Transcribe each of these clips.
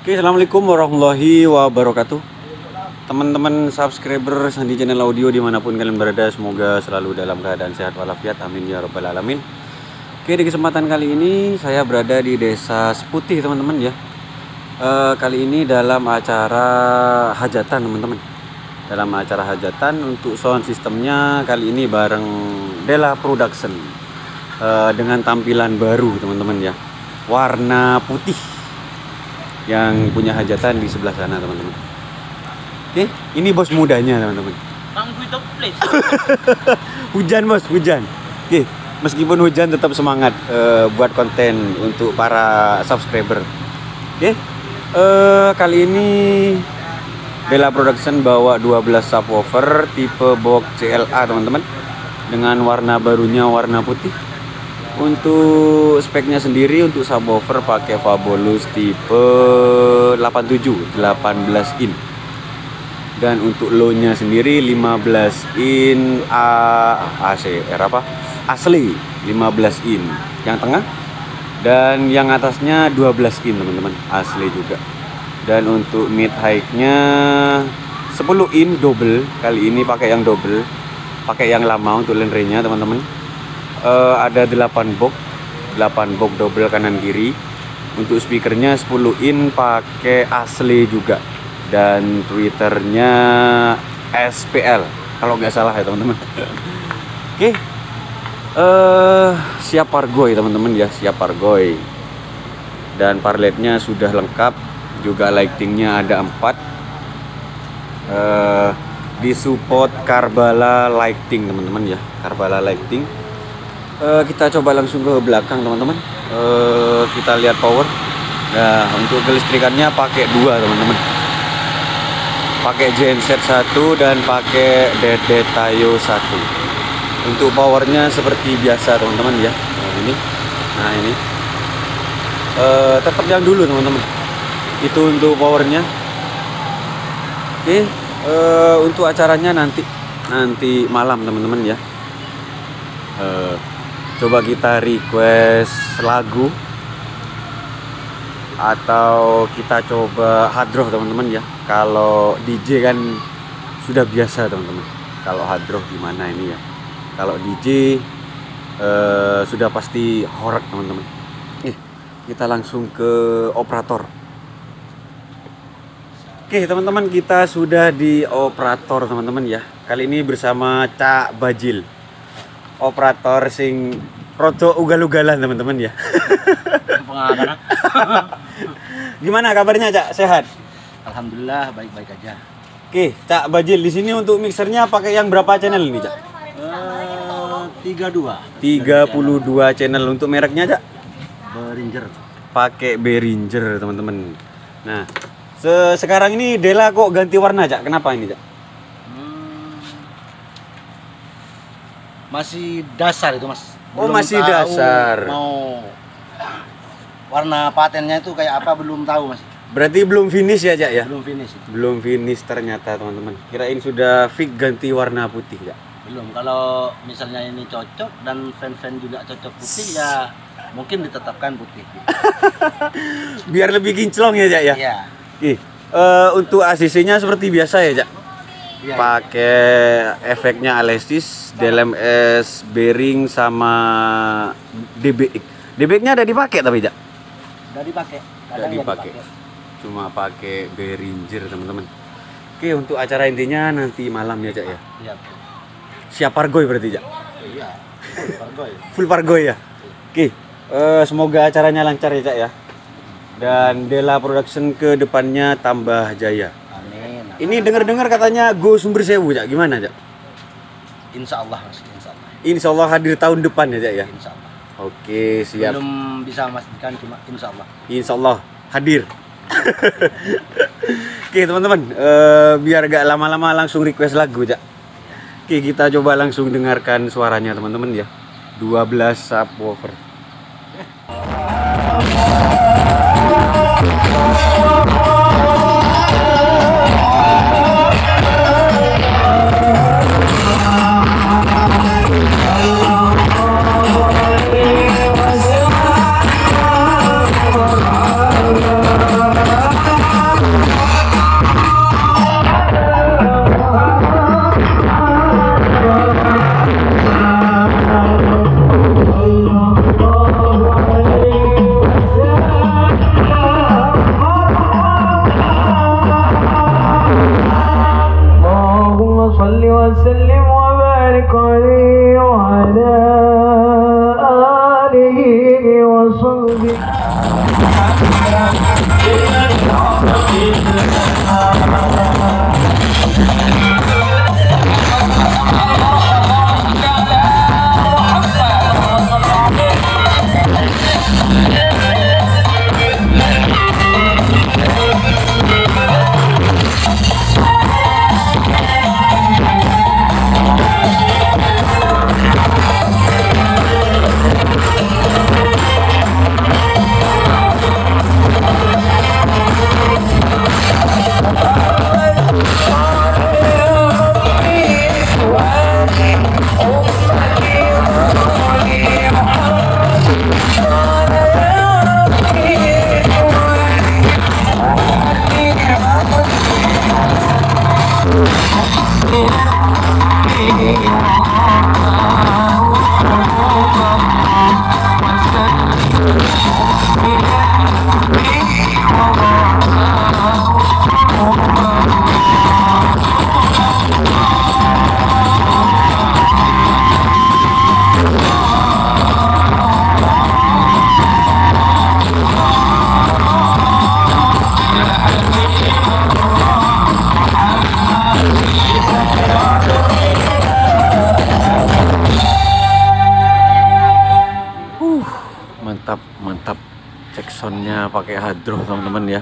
Oke, assalamualaikum warahmatullahi wabarakatuh. Teman-teman subscriber Sandi Channel Audio dimanapun kalian berada, semoga selalu dalam keadaan sehat walafiat, amin ya rabbal alamin. Oke, di kesempatan kali ini saya berada di Desa Seputih, teman-teman ya. Kali ini dalam acara hajatan, teman-teman. Dalam acara hajatan, untuk sound sistemnya kali ini bareng Dela Production, dengan tampilan baru, teman-teman ya, warna putih, yang punya hajatan di sebelah sana, teman-teman. Oke, ini bos mudanya, teman-teman. Hujan bos, hujan. Oke, meskipun hujan tetap semangat buat konten untuk para subscriber. Oke, kali ini Dela Production bawa 12 subwoofer tipe box CLA, teman-teman, dengan warna barunya warna putih. Untuk speknya sendiri, untuk subwoofer pakai Fabolous tipe 87 18 in, dan untuk low-nya sendiri 15 in asli 15 in yang tengah, dan yang atasnya 12 in, teman-teman, asli juga. Dan untuk mid high-nya 10 in double, kali ini pakai yang double, pakai yang lama untuk lenrenya, teman-teman. Ada 8 box double kanan kiri. Untuk speakernya 10 in pakai asli juga, dan tweeternya SPL kalau nggak salah ya, teman-teman. Oke, siap pargoy, teman-teman ya, siap pargoy. Dan parletnya sudah lengkap, juga lightingnya ada 4. Disupport Karbala lighting, teman-teman ya, Karbala lighting. Kita coba langsung ke belakang, teman-teman. Kita lihat power. Nah, untuk kelistrikannya pakai 2, teman-teman. Pakai genset 1 dan pakai DD Tayo 1. Untuk powernya seperti biasa, teman-teman ya. Nah ini tetap yang dulu, teman-teman. Itu untuk powernya. Oke, untuk acaranya nanti malam, teman-teman ya. Coba kita request lagu, atau kita coba hadroh, teman-teman ya. Kalau DJ kan sudah biasa, teman-teman. Kalau hadroh gimana ini ya? Kalau DJ sudah pasti horek, teman-teman. Kita langsung ke operator. Oke, teman-teman, kita sudah di operator, teman-teman ya. Kali ini bersama Cak Bajil, operator sing roto ugal-ugalan, teman-teman ya. Gimana kabarnya, Cak? Sehat? Alhamdulillah, baik-baik aja. Oke, Cak Bajil, di sini untuk mixernya pakai yang berapa channel ini, Cak? 32 channel. Untuk mereknya, Cak? Behringer. Pakai Behringer, teman-teman. Nah, sekarang ini Dela kok ganti warna, Cak? Kenapa ini, Cak? Masih dasar itu, Mas. Oh, masih dasar. Mau warna patennya itu kayak apa belum tahu, Mas. Berarti belum finish ya, Cak ya? Belum finish itu. Belum finish ternyata, teman-teman. Kirain sudah fix ganti warna putih, Cak. Belum. Kalau misalnya ini cocok dan fan-fan juga cocok putih, ya mungkin ditetapkan putih. Biar lebih kinclong ya, Cak ya? Iya. Untuk ACC-nya seperti biasa ya, Cak? Ya, pakai efeknya Alessis, DLMS, bearing sama DBX. DBX-nya ada dipakai tapi, Cak? Udah dipakai. Udah dipakai. Cuma pakai Behringer, teman-teman. Oke, untuk acara intinya nanti malam ya, Cak ya? Iya. Siap pargoy berarti, Cak? Iya. Pargoy. Full pargoy ya? Oke, semoga acaranya lancar ya, Cak ya. Dan Dela Production ke depannya tambah jaya. Amin. Ini dengar-dengar katanya go Sumber Sewu, Cak. Gimana, Cak? Insya Allah, Mas. Insya Allah. Insya Allah hadir tahun depan ya, Cak ya? Insya Allah. Oke, siap. Belum bisa memastikan, cuma insya Allah. Insya Allah hadir. Oke, teman-teman, biar gak lama-lama langsung request lagu, Cak. Oke, kita coba langsung dengarkan suaranya, teman-teman ya. 12 subwoofer. Mantap cek soundnya pakai hadroh teman-teman ya.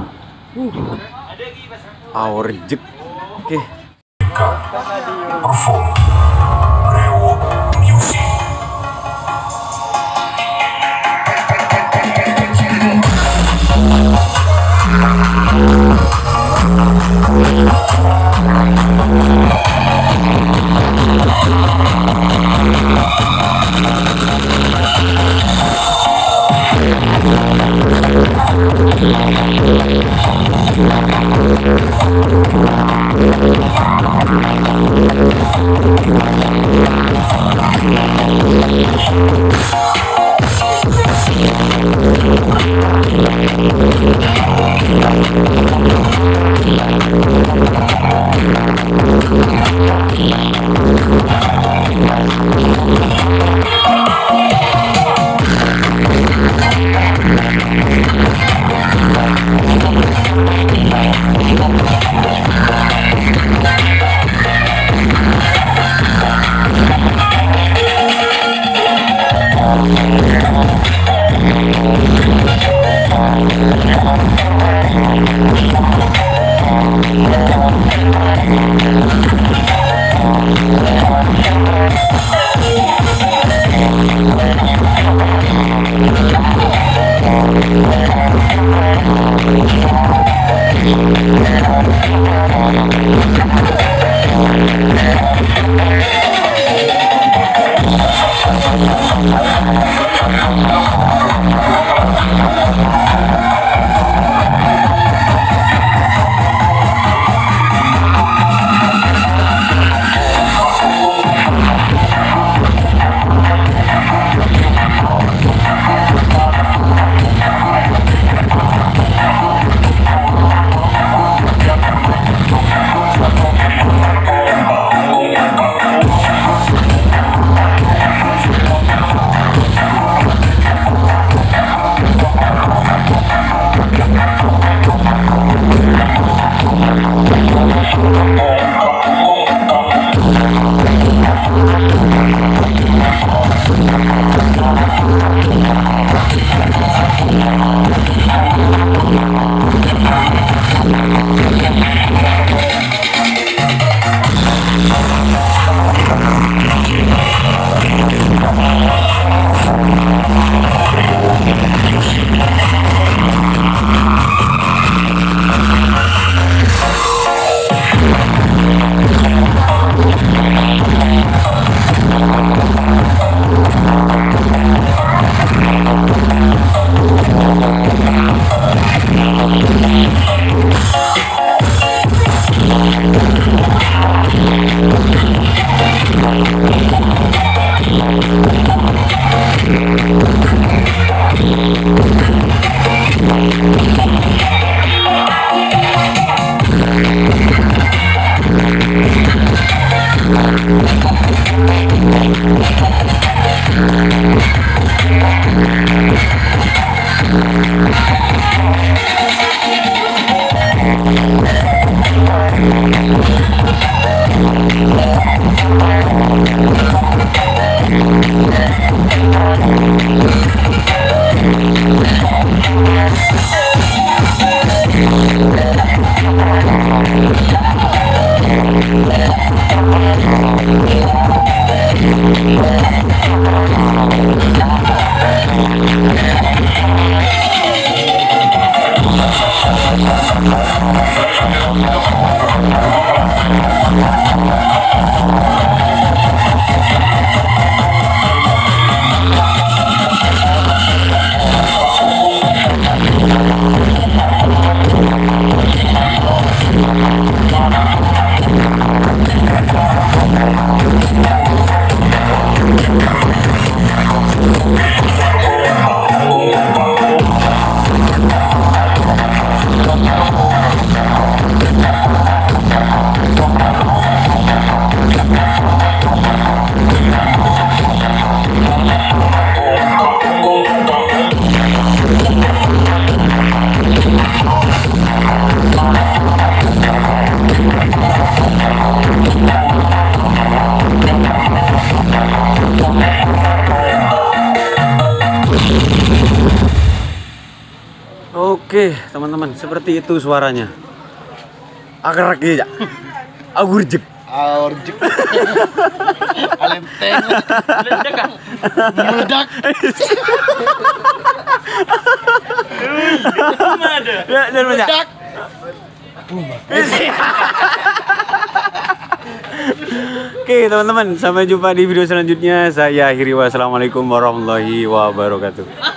Power jek. Oke. Oke, teman-teman, seperti itu suaranya. Agar ya. Agurjek. Aurjuk. Alenteng. Meledak. Dan banyak. Oke, teman-teman, sampai jumpa di video selanjutnya. Saya akhiri, wassalamualaikum warahmatullahi wabarakatuh.